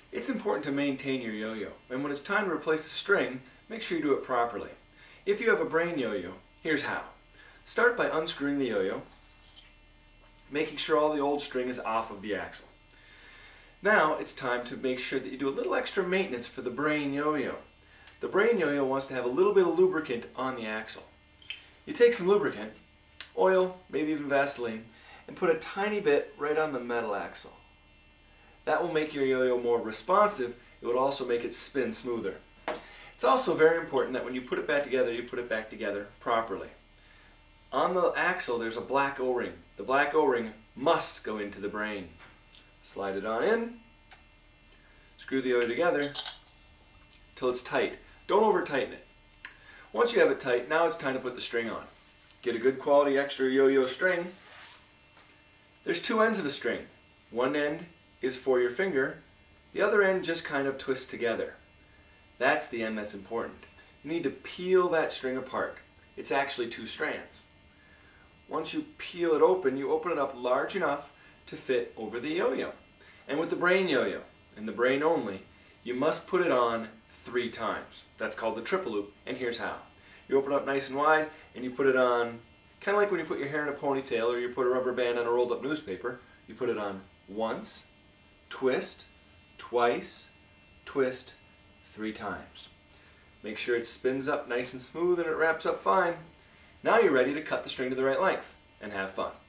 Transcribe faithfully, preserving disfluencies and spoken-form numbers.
It's important to maintain your yo-yo, and when it's time to replace the string, make sure you do it properly. If you have a brain yo-yo, here's how. Start by unscrewing the yo-yo, making sure all the old string is off of the axle. Now it's time to make sure that you do a little extra maintenance for the brain yo-yo. The brain yo-yo wants to have a little bit of lubricant on the axle. You take some lubricant, oil, maybe even Vaseline, and put a tiny bit right on the metal axle. That will make your yo-yo more responsive. It would also make it spin smoother. It's also very important that when you put it back together, you put it back together properly. On the axle there's a black O-ring. The black O-ring must go into the brain. Slide it on in, screw the yo-yo together till it's tight. Don't over tighten it. Once you have it tight, now it's time to put the string on. Get a good quality extra yo-yo string. There's two ends of a string. One end is for your finger, the other end just kind of twists together. That's the end that's important. You need to peel that string apart. It's actually two strands. Once you peel it open, you open it up large enough to fit over the yo-yo. And with the brain yo-yo, and the brain only, you must put it on three times. That's called the triple loop, and here's how. You open it up nice and wide, and you put it on, kind of like when you put your hair in a ponytail or you put a rubber band on a rolled up newspaper. You put it on once, twist, twice, twist, three times. Make sure it spins up nice and smooth and it wraps up fine. Now you're ready to cut the string to the right length and have fun.